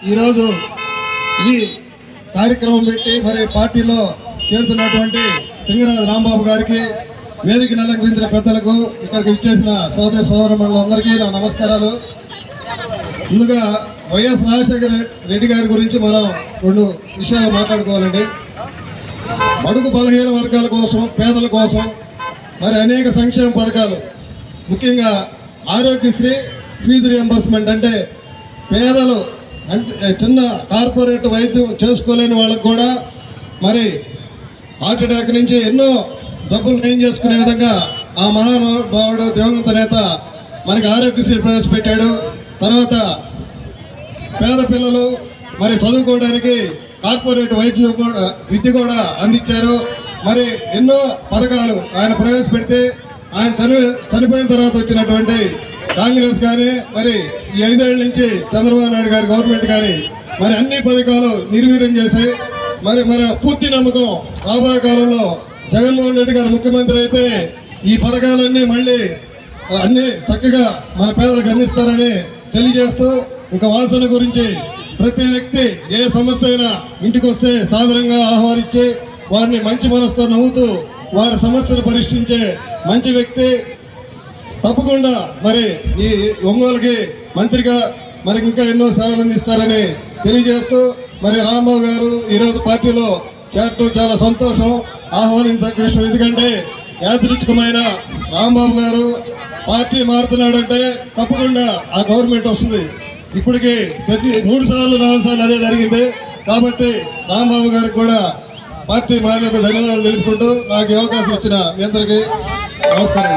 ఈరోజు ఈ కార్యక్రమం పెట్టి మరి పార్టీలో చేరుతున్నటువంటి సింగరాజు రాంబాబు గారికి, వేదికను అలంకరించిన పెద్దలకు, ఇక్కడికి ఇచ్చేసిన సోదర సోదరులందరికీ నా నమస్కారాలు. ముందుగా వైఎస్ రాజశేఖర రెడ్డి గారి గురించి మనం 2 విషయాలు మాట్లాడుకోవాలండి. బడుగు బలహీన వర్గాల కోసం, పేదల కోసం మరి అనేక సంక్షేమ పథకాలు, ముఖ్యంగా ఆరోగ్యశ్రీ, ఫీజు రియంబర్స్మెంట్, అంటే పేదలు అంటే చిన్న కార్పొరేట్ వైద్యం చేసుకోలేని వాళ్ళకు కూడా మరి హార్ట్ అటాక్ నుంచి ఎన్నో జబ్బులు నయం చేసుకునే విధంగా ఆ మహానుభావుడు దివంగత నేత మనకి ఆరోగ్యశ్రీ ప్రవేశపెట్టాడు. తర్వాత పేద పిల్లలు మరి చదువుకోవడానికి కార్పొరేట్ వైద్యం కూడా విద్య కూడా అందించారు. మరి ఎన్నో పథకాలు ఆయన ప్రవేశపెడితే ఆయన చనిపోయిన తర్వాత వచ్చినటువంటి కాంగ్రెస్ కానీ మరి ఈ 5 ఏళ్ల నుంచి చంద్రబాబు నాయుడు గారి గవర్నమెంట్ కానీ మరి అన్ని పథకాలు నిర్వీర్యం చేశాయి. మరి మన పూర్తి నమ్మకం రాబోయే కాలంలో జగన్మోహన్ రెడ్డి గారు ముఖ్యమంత్రి అయితే ఈ పథకాలన్నీ మళ్ళీ అన్ని చక్కగా మన పేదలకు అందిస్తారని తెలియజేస్తూ, ఇంకా వాసన గురించి ప్రతి వ్యక్తి ఏ సమస్య అయినా ఇంటికి వస్తే సాధారణంగా ఆహ్వానించి వారిని మంచి మనసుతో నవ్వుతూ వారి సమస్యలు పరిష్కరించే మంచి వ్యక్తి. తప్పకుండా మరి ఈ ఒంగోలుకి మంత్రిగా మనకి ఇంకా ఎన్నో సేవలు అందిస్తారని తెలియజేస్తూ, మరి రాంబాబు గారు ఈరోజు పార్టీలో చేరటం చాలా సంతోషం, ఆహ్వానించదగ్గ విషయం. ఎందుకంటే యాదృచ్ఛికమైన రాంబాబు గారు పార్టీ మారుతున్నాడంటే తప్పకుండా ఆ గవర్నమెంట్ వస్తుంది. ఇప్పటికి ప్రతి 3 సార్లు 4 సార్లు అదే జరిగింది. కాబట్టి రాంబాబు గారికి కూడా పార్టీ మారినందుకు ధన్యవాదాలు తెలుపుకుంటూ నాకు ఈ అవకాశం ఇచ్చిన మీ అందరికీ నమస్కారం.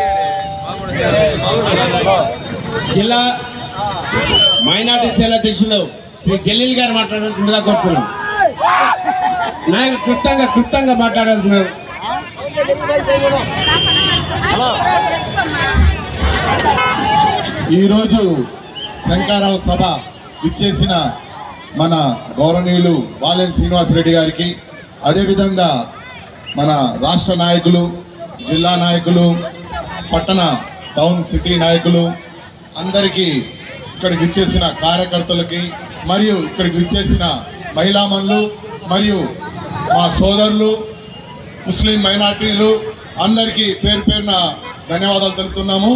జిల్లా మైనార్టీ సెల్ అధ్యక్షులు శ్రీ జలీల్ గారు మాట్లాడాల్సిందిగా కూర్చున్నాం. నాయకులు క్లుప్తంగా మాట్లాడాల్సినారు. ఈరోజు శంకరావు సభ ఇచ్చేసిన మన గౌరవనీయులు బాలినేని శ్రీనివాసరెడ్డి గారికి, అదేవిధంగా మన రాష్ట్ర నాయకులు, జిల్లా నాయకులు, పట్టణ టౌన్ సిటీ నాయకులు అందరికీ, ఇక్కడికి ఇచ్చేసిన కార్యకర్తలకి, మరియు ఇక్కడికి ఇచ్చేసిన మహిళామణులు మరియు మా సోదరులు ముస్లిం మైనార్టీలు అందరికీ పేరు పేరున ధన్యవాదాలు తెలుపుతున్నాము.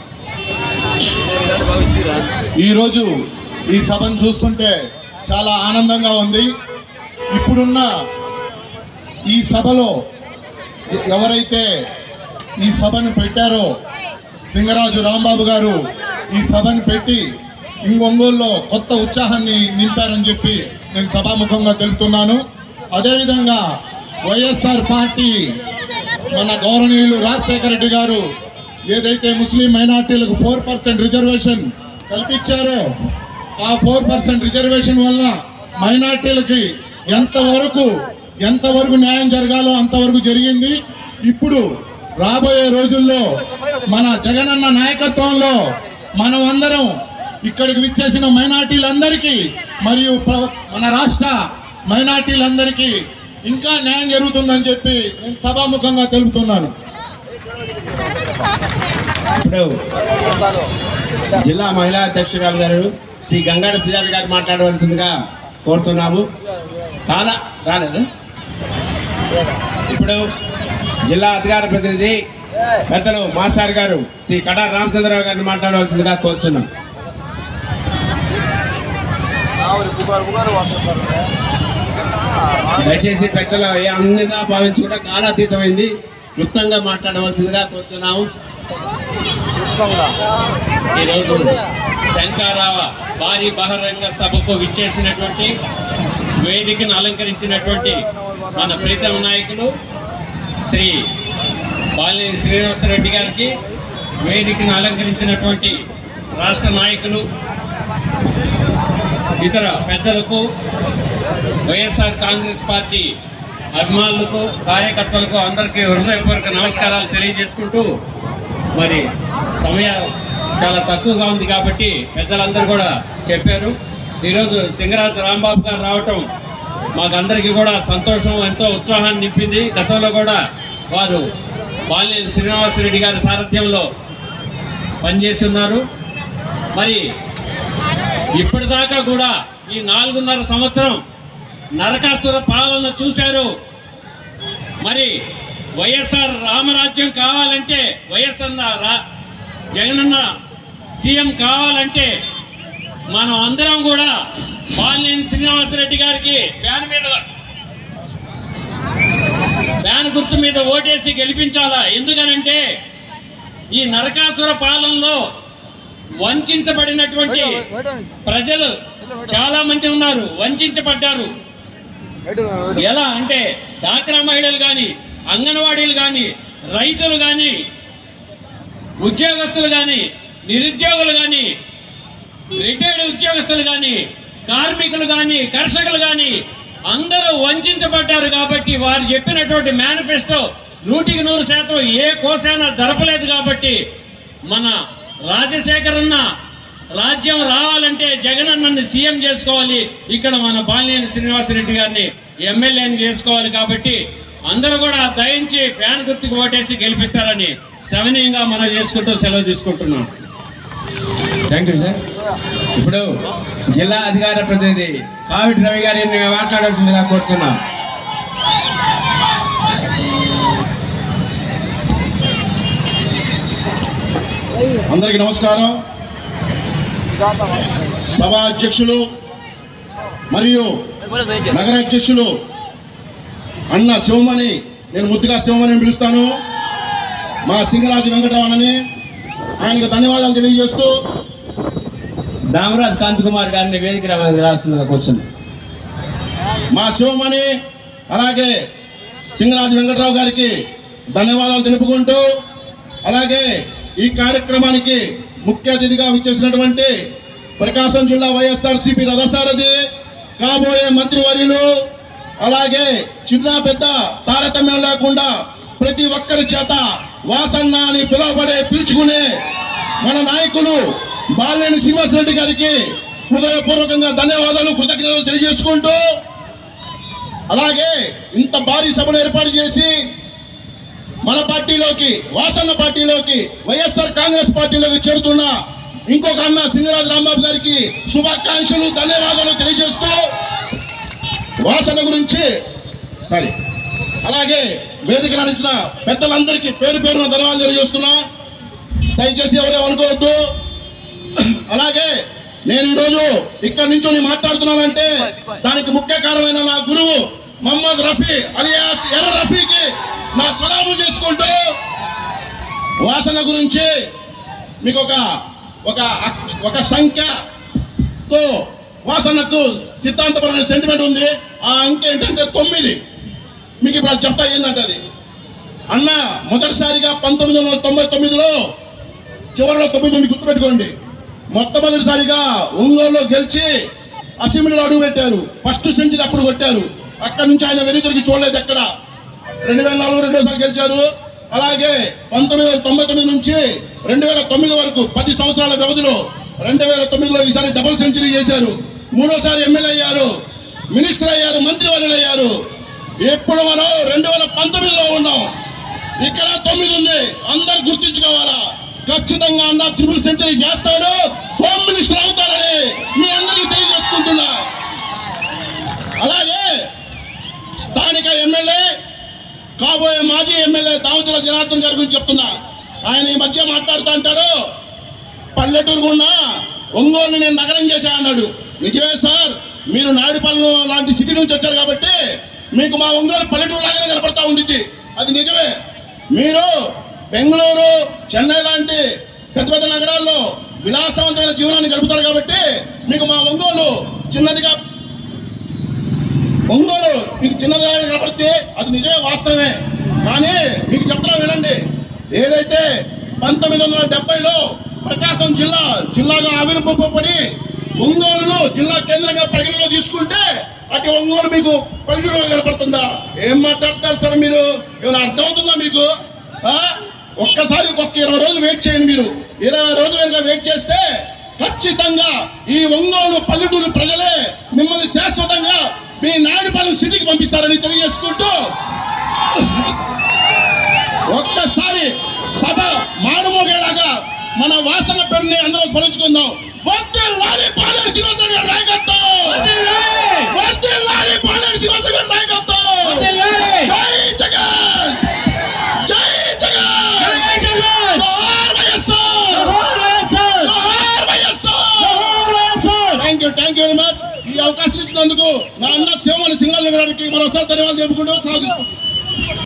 ఈరోజు ఈ సభను చూస్తుంటే చాలా ఆనందంగా ఉంది. ఇప్పుడున్న ఈ సభలో ఎవరైతే ఈ సభను పెట్టారో సింగరాజు రాంబాబు గారు ఈ సభను పెట్టి ఒంగోలులో కొత్త ఉత్సాహాన్ని నింపారని చెప్పి నేను సభాముఖంగా తెలుపుతున్నాను. అదేవిధంగా వైఎస్ఆర్ పార్టీ మన గౌరవనీయులు రాజశేఖర రెడ్డి గారు ఏదైతే ముస్లిం మైనార్టీలకు 4% రిజర్వేషన్ కల్పించారో ఆ 4% రిజర్వేషన్ వల్ల మైనార్టీలకి ఎంతవరకు న్యాయం జరగాలో అంతవరకు జరిగింది. ఇప్పుడు రాబోయే రోజుల్లో మన జగనన్న నాయకత్వంలో మనం అందరం ఇక్కడికి విచ్చేసిన మైనార్టీలందరికీ మరియు మన రాష్ట్ర మైనార్టీలందరికీ ఇంకా న్యాయం జరుగుతుందని చెప్పి నేను సభాముఖంగా తెలుపుతున్నాను. ఇప్పుడు జిల్లా మహిళా అధ్యక్షురాలు గారు శ్రీ గంగాడ సుజాత గారు మాట్లాడవలసిందిగా కోరుతున్నాము. రాలేదు. ఇప్పుడు జిల్లా అధికార ప్రతినిధి పెద్దలు మాస్టర్ గారు శ్రీ కడా రామచంద్రరావు గారిని మాట్లాడవలసిందిగా కోరుతున్నాం. దయచేసి పెద్దలు అన్నిగా భావించుకుంటే కాలాతీతమైంది, క్లుప్తంగా మాట్లాడవలసిందిగా కోరుతున్నాము. ఈరోజు శంకరావ భారీ బహిరంగ సభకు విచ్చేసినటువంటి, వేదికను అలంకరించినటువంటి మన ప్రీతమ నాయకులు శ్రీ బాలినేని శ్రీనివాసరెడ్డి గారికి, వేదికను అలంకరించినటువంటి రాష్ట్ర నాయకులు, ఇతర పెద్దలకు, వైఎస్ఆర్ కాంగ్రెస్ పార్టీ అభిమానులకు, కార్యకర్తలకు అందరికీ హృదయపూర్వక నమస్కారాలు తెలియజేసుకుంటూ, మరి సమయం చాలా తక్కువగా ఉంది కాబట్టి పెద్దలందరూ కూడా చెప్పారు. ఈరోజు సింగరాజు రాంబాబు గారు రావటం మాకందరికీ కూడా సంతోషం, ఎంతో ఉత్సాహాన్ని నింపింది. గతంలో కూడా వారు బాలినేని శ్రీనివాసరెడ్డి గారి సారథ్యంలో పనిచేస్తున్నారు. మరి ఇప్పటిదాకా కూడా ఈ 4.5 సంవత్సరం నరకాసుర పాలన చూశారు. మరి వైఎస్ఆర్ రామరాజ్యం కావాలంటే, జగనన్న సీఎం కావాలంటే మనం అందరం కూడా బాలినేని శ్రీనివాసరెడ్డి గారికి ఫ్యాన్ గుర్తు మీద ఓటేసి గెలిపించాలా. ఎందుకనంటే ఈ నరకాసుర పాలనలో వంచబడినటువంటి ప్రజలు చాలా మంది ఉన్నారు, వంచబడ్డారు. ఎలా అంటే డాక్రా మహిళలు కానీ, అంగన్వాడీలు కానీ, రైతులు కానీ, ఉద్యోగస్తులు కానీ, నిరుద్యోగులు కానీ, రిటైర్డ్ ఉద్యోగస్తులు కానీ, కార్మికులు కానీ, కర్షకులు కానీ అందరూ వంచబడ్డారు. కాబట్టి వారు చెప్పినటువంటి మేనిఫెస్టో 100% ఏ కోసైనా జరపలేదు. కాబట్టి మన రాజశేఖరన్న రాజ్యం రావాలంటే జగనన్నని సీఎం చేసుకోవాలి, ఇక్కడ మన బాలినేని శ్రీనివాసరెడ్డి గారిని ఎమ్మెల్యేని చేసుకోవాలి. కాబట్టి అందరూ కూడా దయించి ఫ్యాన్ గుర్తుకు ఓటేసి గెలిపిస్తారని సవినయంగా మనం చేసుకుంటూ సెలవు తీసుకుంటున్నాం. Thank you sir. ఇప్పుడు జిల్లా అధికార ప్రతినిధి కావిటి రవి గారిని మాట్లాడాల్సిందిగా కోరుతున్నాం. అందరికీ నమస్కారం. సభా అధ్యక్షులు మరియు నగర అధ్యక్షులు అన్న శివమణి, నేను ముద్దుగా శివమణిని పిలుస్తాను, మా సింగరాజు వెంకటరామని ఆయనకు ధన్యవాదాలు తెలియజేస్తూ దామరాజ్ కాంతి కుమార్ గారిని వేదిక రావాల్సిందిగా కూర్చున్నాం. మా శివమణి అలాగే సింగరాజు వెంకటరావు గారికి ధన్యవాదాలు తెలుపుకుంటూ, అలాగే ఈ కార్యక్రమానికి ముఖ్య అతిథిగా విచ్చేసినటువంటి ప్రకాశం జిల్లా వైఎస్ఆర్సీపీ రథసారథి, కాబోయే మంత్రివర్యులు, అలాగే చిన్న పెద్ద తారతమ్యం లేకుండా ప్రతి ఒక్కరి చేత వాసన్న అని పిలుచుకునే మన నాయకులు బాలినేని శ్రీనివాసరెడ్డి గారికి హృదయపూర్వకంగా ధన్యవాదాలు, కృతజ్ఞతలు తెలియజేసుకుంటూ, అలాగే ఇంత భారీ సభను ఏర్పాటు చేసి మన పార్టీలోకి, వాసన్న పార్టీలోకి, వైఎస్ఆర్ కాంగ్రెస్ పార్టీలోకి చేరుతున్న ఇంకొక అన్న సింగరాజు రాంబాబు గారికి శుభాకాంక్షలు, ధన్యవాదాలు తెలియజేస్తూ, వాసన గురించి అలాగే వేదిక నడిచిన పెద్దలందరికీ పేరు పేరున ధన్యవాదాలు తెలియజేస్తున్నా. దయచేసి ఎవరేమనుకోవద్దు. అలాగే నేను ఈరోజు ఇక్కడి నుంచి మాట్లాడుతున్నానంటే దానికి ముఖ్య కారణమైన నా గురువు మహమ్మద్ రఫీ అలియాస్ ఎర్ర రఫీకి నా సలాము చేసుకుంటూ, వాసన గురించి మీకు ఒక సంఖ్యతో వాసనకు సిద్ధాంతపరమైన సెంటిమెంట్ ఉంది. ఆ అంకె ఏంటంటే 9. మీకు ఇప్పుడు అది చెప్తా ఏంటంటే, అది అన్న మొదటిసారిగా 1999లో చివరిలో 9 గుర్తుపెట్టుకోండి, మొట్టమొదటిసారిగా ఒంగోలులో గెలిచి అసెంబ్లీలో అడుగు పెట్టారు. ఫస్ట్ సెంచరీ అప్పుడు కొట్టారు. అక్కడి నుంచి ఆయన వెనుతిరిగి చూడలేదు ఎక్కడ. 2004 రెండోసారి గెలిచారు. అలాగే 1999 నుంచి 2009 వరకు 10 సంవత్సరాల వ్యవధిలో 2009లో ఈసారి డబుల్ సెంచరీ చేశారు. 3వ ఎమ్మెల్యే అయ్యారు, మినిస్టర్ అయ్యారు, మంత్రివర్యులు అయ్యారు. ఇప్పుడు మనం 2019లో ఉన్నాం. ఇక్కడ 9 ఉంది. అందరు గుర్తించుకోవాలా. ఖచ్చితంగా అన్న ట్రిపుల్ సెంచరీ చేస్తాడు, హోమ్ మినిస్టర్ అవుతారని మీ అందరికీ తెలియజేసుకుంటున్నా. అలాగే స్థానిక ఎమ్మెల్యే, కాబోయే మాజీ ఎమ్మెల్యే దామచల జనార్దన్ గారి గురించి చెప్తున్నా. ఆయన ఈ మధ్య మాట్లాడుతూ అంటాడు, పల్లెటూరు గున్నా ఒంగోలుని నేను నగరం చేశా అన్నాడు. నిజమే సార్, మీరు నాయుడుపాలెం లాంటి సిటీ నుంచి వచ్చారు కాబట్టి మీకు మా ఒంగోలు పల్లెటూరు లాగానే కనపడతా ఉండిద్ది. అది నిజమే. మీరు బెంగళూరు, చెన్నై లాంటి పెద్ద పెద్ద నగరాల్లో విలాసవంతమైన జీవనాన్ని గడుపుతారు కాబట్టి మీకు మా ఒంగోలు మీకు చిన్నదిగా కనపడితే అది నిజమే, వాస్తవమే. కానీ మీకు చెప్తున్నా వినండి, ఏదైతే 1970లో ప్రకాశం జిల్లాగా ఆవిర్భావపడి ఒంగోలును జిల్లా కేంద్రంగా పరిగణలో తీసుకుంటే అటు ఒంగోలు మీకు పల్లెటూరుగా కనపడుతుందా? ఏం మాట్లాడతారు సార్ మీరు? ఏమైనా అర్థమవుతుందా మీకు? ఒక్కసారి 20 రోజులు వెయిట్ చేయండి. మీరు 20 రోజులు కనుక వెయిట్ చేస్తే ఖచ్చితంగా ఈ ఒంగోలు పల్లెటూరు ప్రజలే మిమ్మల్ని శాశ్వతంగా మీ నాయుడుపాలెం సిటీకి పంపిస్తారని తెలియజేసుకుంటూ, ఒక్కసారి సభ మారుమోగేలాగా మన వాసన పేరుని అందరూ స్మరించుకుందాం. వర్ధిల్లాలి పాలేరు శ్రీనివాసరావు గారి నాయకత్వం, వర్ధిల్లాలి పాలేరు శ్రీనివాసరావు గారి నాయకత్వం. జై జగన్, జై జగన్, జోహార్ వైఎస్ఆర్, జోహార్ YSR. Thank you very much. ఈ అవకాశం ఇచ్చినందుకు నా అన్న శివమణి సింగాల్ గారికి మరోసారి ధన్యవాదాలు చెప్పుకుంటూ సాగుతున్నాను.